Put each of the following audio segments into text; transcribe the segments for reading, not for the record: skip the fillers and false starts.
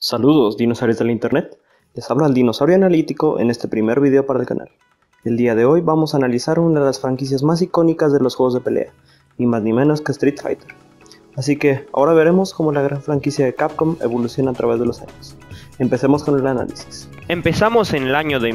Saludos, dinosaurios del internet. Les habla el dinosaurio analítico en este primer video para el canal. El día de hoy vamos a analizar una de las franquicias más icónicas de los juegos de pelea, ni más ni menos que Street Fighter. Así que ahora veremos cómo la gran franquicia de Capcom evoluciona a través de los años. Empecemos con el análisis. Empezamos en el año de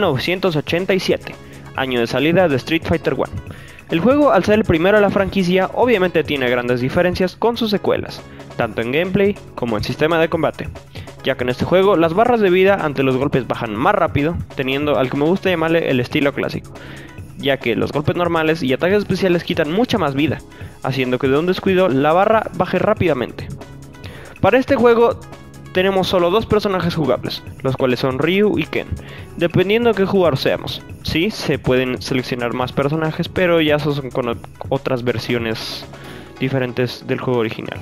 1987, año de salida de Street Fighter 1. El juego, al ser el primero de la franquicia, obviamente tiene grandes diferencias con sus secuelas, tanto en gameplay como en sistema de combate, ya que en este juego las barras de vida ante los golpes bajan más rápido, teniendo al que me gusta llamarle el estilo clásico, ya que los golpes normales y ataques especiales quitan mucha más vida, haciendo que de un descuido la barra baje rápidamente. Para este juego tenemos solo dos personajes jugables, los cuales son Ryu y Ken, dependiendo de qué jugador seamos. Sí, se pueden seleccionar más personajes, pero ya son con otras versiones diferentes del juego original.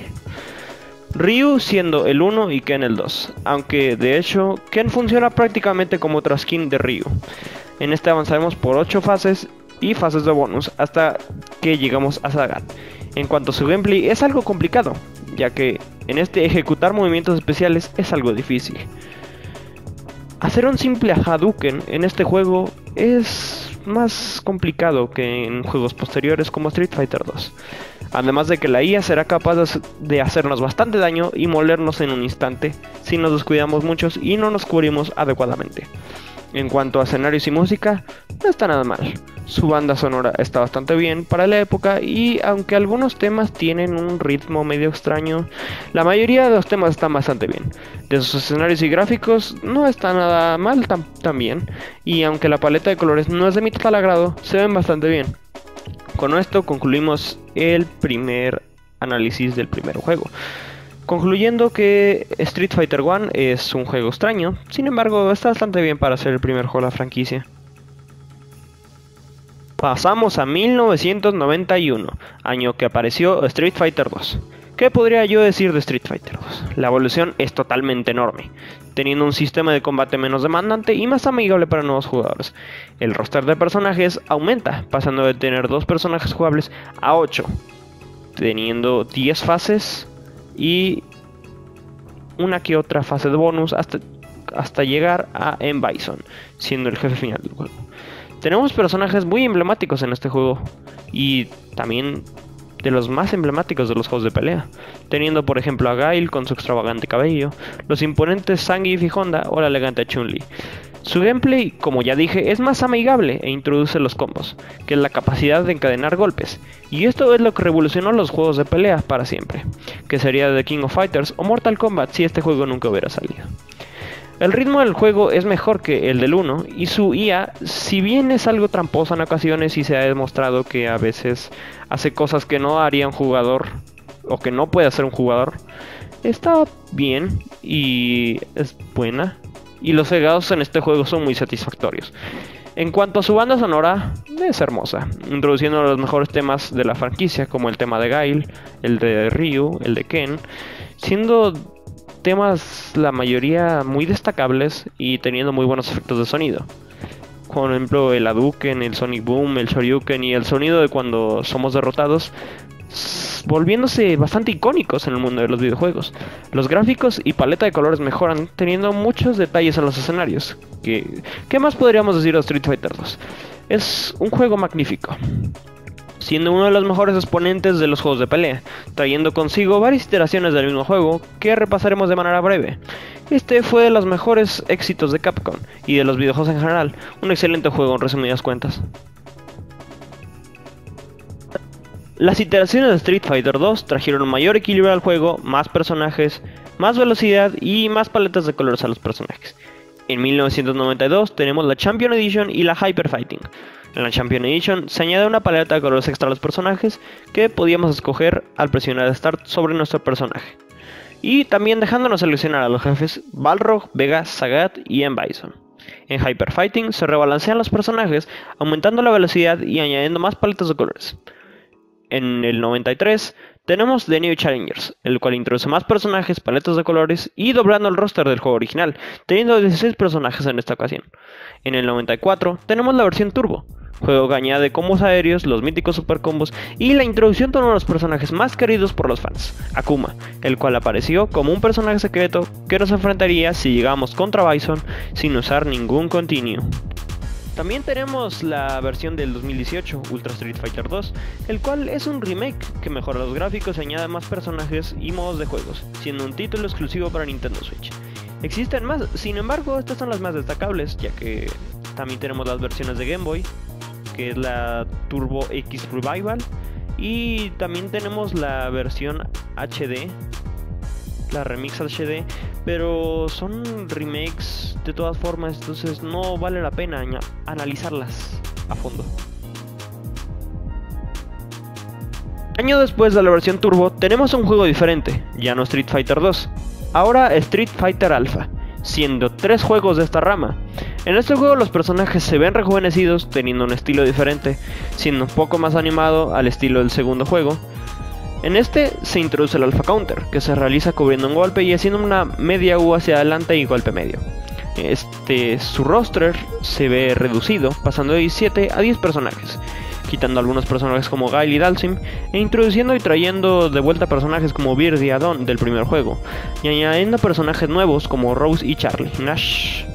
Ryu siendo el 1 y Ken el 2, aunque de hecho Ken funciona prácticamente como otra skin de Ryu. En este avanzaremos por 8 fases y fases de bonus hasta que llegamos a Sagat. En cuanto a su gameplay, es algo complicado, ya que en este ejecutar movimientos especiales es algo difícil. Hacer un simple Hadouken en este juego es más complicado que en juegos posteriores como Street Fighter 2. Además de que la IA será capaz de hacernos bastante daño y molernos en un instante si nos descuidamos muchos y no nos cubrimos adecuadamente. En cuanto a escenarios y música, no está nada mal. Su banda sonora está bastante bien para la época y aunque algunos temas tienen un ritmo medio extraño, la mayoría de los temas están bastante bien. De sus escenarios y gráficos no está nada mal también, y aunque la paleta de colores no es de mi total agrado, se ven bastante bien. Con esto concluimos el primer análisis del primer juego, concluyendo que Street Fighter 1 es un juego extraño, sin embargo está bastante bien para ser el primer juego de la franquicia. Pasamos a 1991, año que apareció Street Fighter 2. ¿Qué podría yo decir de Street Fighter 2? La evolución es totalmente enorme, teniendo un sistema de combate menos demandante y más amigable para nuevos jugadores. El roster de personajes aumenta, pasando de tener 2 personajes jugables a 8, teniendo 10 fases y una que otra fase de bonus hasta llegar a M. Bison, siendo el jefe final del juego. Tenemos personajes muy emblemáticos en este juego y también de los más emblemáticos de los juegos de pelea, teniendo por ejemplo a Guile con su extravagante cabello, los imponentes Zangief y Honda o la elegante Chun-Li. Su gameplay, como ya dije, es más amigable e introduce los combos, que es la capacidad de encadenar golpes, y esto es lo que revolucionó los juegos de pelea para siempre, que sería The King of Fighters o Mortal Kombat si este juego nunca hubiera salido. El ritmo del juego es mejor que el del 1 y su IA, si bien es algo tramposa en ocasiones y se ha demostrado que a veces hace cosas que no haría un jugador o que no puede hacer un jugador, está bien y es buena, y los legados en este juego son muy satisfactorios. En cuanto a su banda sonora, es hermosa, introduciendo los mejores temas de la franquicia como el tema de Guile, el de Ryu, el de Ken, siendo temas la mayoría muy destacables y teniendo muy buenos efectos de sonido. Por ejemplo el Hadouken, el Sonic Boom, el Shoryuken y el sonido de cuando somos derrotados, volviéndose bastante icónicos en el mundo de los videojuegos. Los gráficos y paleta de colores mejoran, teniendo muchos detalles en los escenarios. ¿Qué más podríamos decir de Street Fighter 2? Es un juego magnífico, siendo uno de los mejores exponentes de los juegos de pelea, trayendo consigo varias iteraciones del mismo juego que repasaremos de manera breve. Este fue de los mejores éxitos de Capcom y de los videojuegos en general, un excelente juego en resumidas cuentas. Las iteraciones de Street Fighter 2 trajeron un mayor equilibrio al juego, más personajes, más velocidad y más paletas de colores a los personajes. En 1992 tenemos la Champion Edition y la Hyper Fighting. En la Champion Edition se añade una paleta de colores extra a los personajes que podíamos escoger al presionar Start sobre nuestro personaje, y también dejándonos seleccionar a los jefes Balrog, Vega, Sagat y M. Bison. En Hyper Fighting se rebalancean los personajes aumentando la velocidad y añadiendo más paletas de colores. En el 93 tenemos The New Challengers, el cual introduce más personajes, paletas de colores y doblando el roster del juego original, teniendo 16 personajes en esta ocasión. En el 94 tenemos la versión Turbo, juego que añade combos aéreos, los míticos super combos y la introducción de uno de los personajes más queridos por los fans, Akuma, el cual apareció como un personaje secreto que nos enfrentaría si llegamos contra Bison sin usar ningún continuo. También tenemos la versión del 2018, Ultra Street Fighter 2, el cual es un remake que mejora los gráficos y añade más personajes y modos de juegos, siendo un título exclusivo para Nintendo Switch. Existen más, sin embargo, estas son las más destacables, ya que también tenemos las versiones de Game Boy, que es la Turbo X Revival, y también tenemos la versión HD, la Remix HD, pero son remakes de todas formas, entonces no vale la pena analizarlas a fondo. Año después de la versión Turbo tenemos un juego diferente, ya no Street Fighter 2, ahora Street Fighter Alpha, siendo 3 juegos de esta rama. En este juego los personajes se ven rejuvenecidos, teniendo un estilo diferente, siendo un poco más animado al estilo del segundo juego. En este se introduce el Alpha Counter, que se realiza cubriendo un golpe y haciendo una media U hacia adelante y golpe medio. Su roster se ve reducido, pasando de 17 a 10 personajes, quitando algunos personajes como Guile y Dhalsim, e introduciendo y trayendo de vuelta personajes como Beard y Adon del primer juego, y añadiendo personajes nuevos como Rose y Charlie Nash.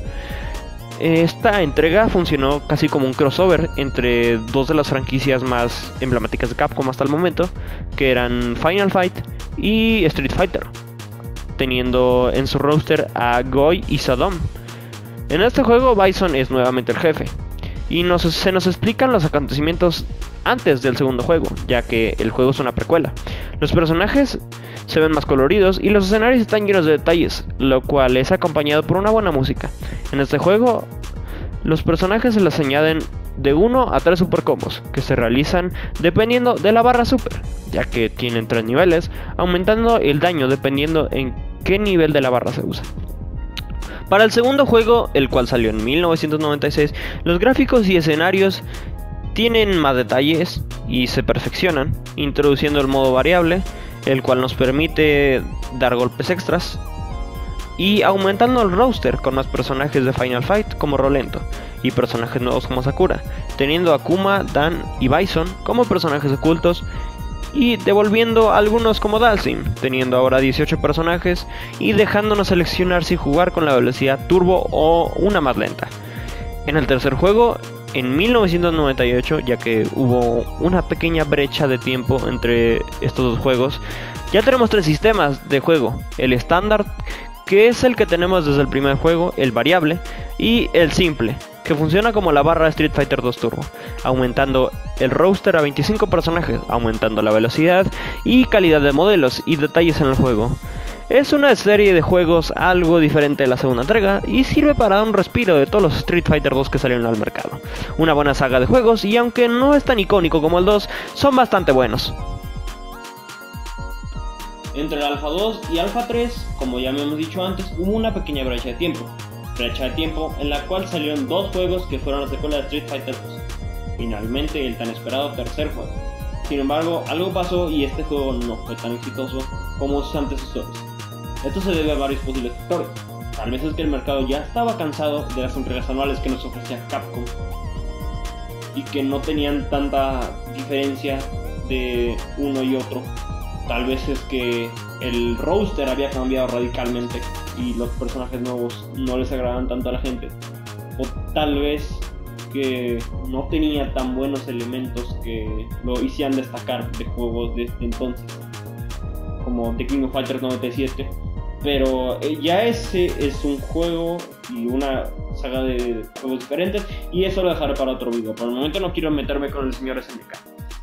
Esta entrega funcionó casi como un crossover entre dos de las franquicias más emblemáticas de Capcom hasta el momento, que eran Final Fight y Street Fighter, teniendo en su roster a Goy y Saddam. En este juego Bison es nuevamente el jefe, y se nos explican los acontecimientos antes del segundo juego, ya que el juego es una precuela. Los personajes se ven más coloridos y los escenarios están llenos de detalles, lo cual es acompañado por una buena música. En este juego, los personajes se les añaden de 1 a 3 super combos, que se realizan dependiendo de la barra super, ya que tienen 3 niveles, aumentando el daño dependiendo en qué nivel de la barra se usa. Para el segundo juego, el cual salió en 1996, los gráficos y escenarios tienen más detalles y se perfeccionan, introduciendo el modo variable, el cual nos permite dar golpes extras, y aumentando el roster con más personajes de Final Fight como Rolento y personajes nuevos como Sakura, teniendo a Akuma, Dan y Bison como personajes ocultos, y devolviendo algunos como Dhalsim, teniendo ahora 18 personajes y dejándonos seleccionar si jugar con la velocidad turbo o una más lenta. En el tercer juego, en 1998, ya que hubo una pequeña brecha de tiempo entre estos dos juegos, ya tenemos 3 sistemas de juego: el estándar, que es el que tenemos desde el primer juego, el variable, y el simple, que funciona como la barra de Street Fighter 2 Turbo, aumentando el roster a 25 personajes, aumentando la velocidad y calidad de modelos y detalles en el juego. Es una serie de juegos algo diferente de la segunda entrega y sirve para dar un respiro de todos los Street Fighter 2 que salieron al mercado. Una buena saga de juegos, y aunque no es tan icónico como el 2, son bastante buenos. Entre el Alpha 2 y Alpha 3, como ya me hemos dicho antes, hubo una pequeña brecha de tiempo. En la cual salieron 2 juegos que fueron la secuela de Street Fighter 2. Finalmente el tan esperado tercer juego. Sin embargo, algo pasó y este juego no fue tan exitoso como sus antecesores. Esto se debe a varios posibles factores. Tal vez es que el mercado ya estaba cansado de las entregas anuales que nos ofrecía Capcom y que no tenían tanta diferencia de uno y otro. Tal vez es que el roster había cambiado radicalmente y los personajes nuevos no les agradaban tanto a la gente. O tal vez que no tenía tan buenos elementos que lo hicieran destacar de juegos de este entonces, como The King of Fighters 97. Pero ya ese es un juego y una saga de juegos diferentes, y eso lo dejaré para otro video. Por el momento no quiero meterme con el señor SNK.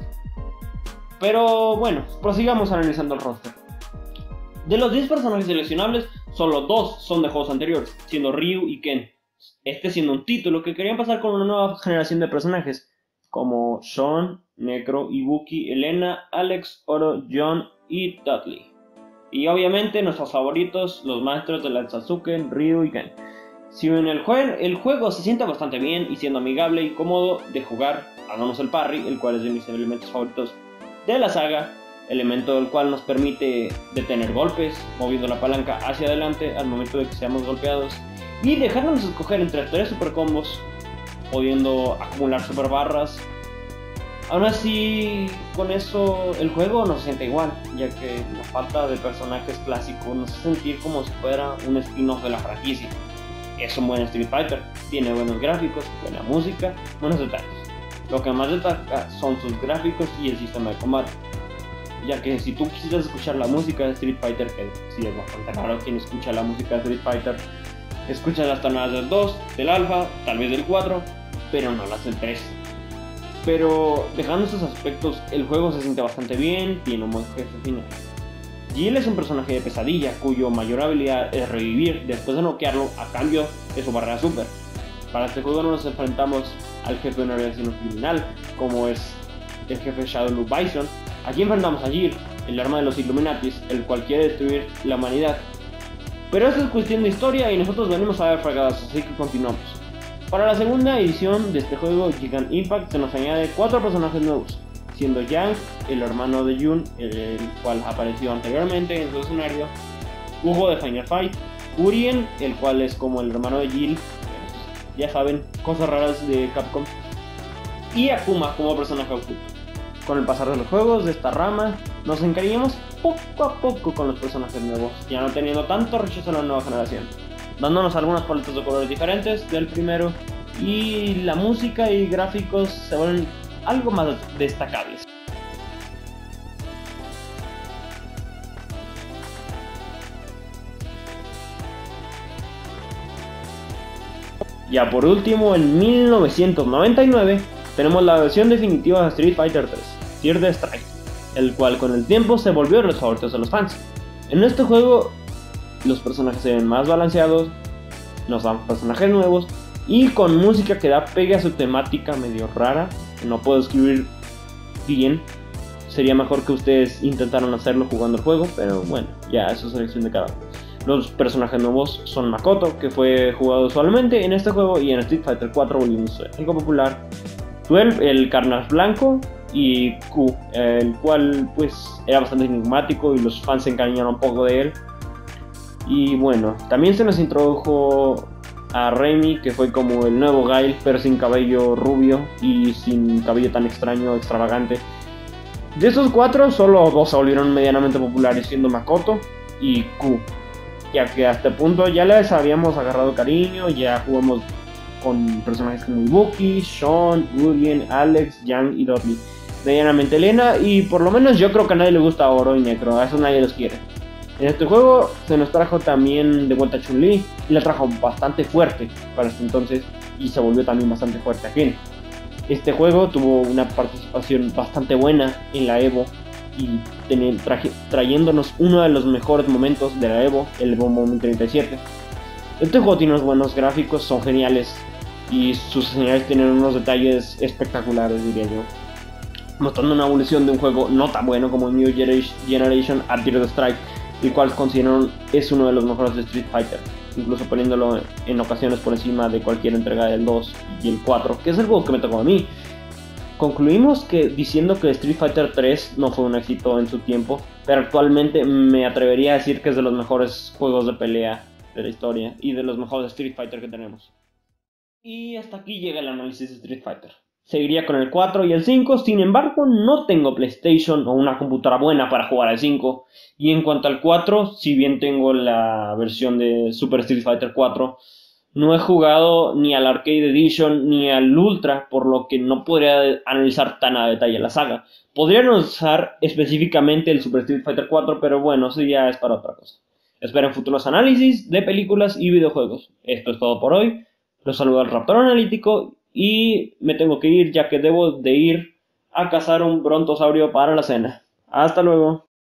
Pero bueno, prosigamos analizando el roster. De los 10 personajes seleccionables, solo 2 son de juegos anteriores, siendo Ryu y Ken. Este siendo un título que querían pasar con una nueva generación de personajes, como Sean, Necro, Ibuki, Elena, Alex, Oro, John y Dudley. Y obviamente nuestros favoritos, los maestros de la Sasuke, Ryu y Ken. Si bien el juego se siente bastante bien y siendo amigable y cómodo de jugar, hagamos el parry, el cual es de mis elementos favoritos de la saga, elemento del cual nos permite detener golpes, moviendo la palanca hacia adelante al momento de que seamos golpeados, y dejándonos escoger entre 3 super combos, pudiendo acumular super barras. Aún así, con eso el juego no se siente igual, ya que la falta de personajes clásicos nos hace sentir como si fuera un spin-off de la franquicia. Es un buen Street Fighter, tiene buenos gráficos, buena música, buenos detalles. Lo que más destaca son sus gráficos y el sistema de combate, ya que si tú quisieras escuchar la música de Street Fighter, que sí es bastante raro quien escucha la música de Street Fighter, escuchas las tonadas del 2, del Alpha, tal vez del 4, pero no las del 3. Pero dejando esos aspectos, el juego se siente bastante bien, tiene un buen jefe final. Jill es un personaje de pesadilla cuyo mayor habilidad es revivir después de noquearlo a cambio de su barrera super. Para este juego no nos enfrentamos al jefe de una versión criminal, como es el jefe Shadowloo Bison. Aquí enfrentamos a Jill, el arma de los Illuminatis, el cual quiere destruir la humanidad. Pero eso es cuestión de historia y nosotros venimos a ver fragadas, así que continuamos. Para la segunda edición de este juego, Gigant Impact, se nos añade 4 personajes nuevos, siendo Yang, el hermano de Jun, el cual apareció anteriormente en su escenario, Hugo de Final Fight, Urien, el cual es como el hermano de Jill, ya saben, cosas raras de Capcom, y Akuma como personaje oculto. Con el pasar de los juegos de esta rama, nos encariñamos poco a poco con los personajes nuevos, ya no teniendo tanto rechazo a la nueva generación, dándonos algunas paletas de colores diferentes del primero, y la música y gráficos se vuelven algo más destacables. Ya por último, en 1999 tenemos la versión definitiva de Street Fighter 3, Tear the Strike, el cual con el tiempo se volvió de los favoritos de los fans. En este juego los personajes se ven más balanceados, nos dan personajes nuevos y con música que da pegue a su temática medio rara, que no puedo escribir bien. Sería mejor que ustedes intentaran hacerlo jugando el juego, pero bueno, ya eso es elección de cada uno. Los personajes nuevos son Makoto, que fue jugado usualmente en este juego, y en Street Fighter 4 volvimos algo popular, 12, el carnal blanco, y Q, el cual pues era bastante enigmático y los fans se encariñaron un poco de él. Y bueno, también se nos introdujo a Remy, que fue como el nuevo Guile, pero sin cabello rubio y sin cabello tan extraño, extravagante. De estos 4, solo 2 se volvieron medianamente populares, siendo Makoto y Q, ya que hasta el punto ya les habíamos agarrado cariño, ya jugamos con personajes como Ibuki, Sean, Urien, Alex, Yang y Dudley. Medianamente Elena, y por lo menos yo creo que a nadie le gusta Oro y Necro, a eso nadie los quiere. En este juego se nos trajo también de vuelta Chun-Li, y la trajo bastante fuerte para este entonces, y se volvió también bastante fuerte aquí. Este juego tuvo una participación bastante buena en la Evo, y trayéndonos uno de los mejores momentos de la Evo, el Evo Moment 37. Este juego tiene unos buenos gráficos, son geniales, y sus escenarios tienen unos detalles espectaculares, diría yo, mostrando una evolución de un juego no tan bueno como New Generation a Tear the Strike, el cual consideran es uno de los mejores de Street Fighter, incluso poniéndolo en ocasiones por encima de cualquier entrega del 2 y el 4, que es el juego que me tocó a mí. Concluimos diciendo que Street Fighter 3 no fue un éxito en su tiempo, pero actualmente me atrevería a decir que es de los mejores juegos de pelea de la historia y de los mejores Street Fighter que tenemos. Y hasta aquí llega el análisis de Street Fighter. Seguiría con el 4 y el 5, sin embargo no tengo PlayStation o una computadora buena para jugar al 5. Y en cuanto al 4, si bien tengo la versión de Super Street Fighter 4, no he jugado ni al Arcade Edition ni al Ultra, por lo que no podría analizar tan a detalle la saga. Podría analizar específicamente el Super Street Fighter 4, pero bueno, eso ya es para otra cosa. Esperen futuros análisis de películas y videojuegos. Esto es todo por hoy. Los saluda el Raptor Analítico y me tengo que ir, ya que debo de ir a cazar un brontosaurio para la cena. Hasta luego.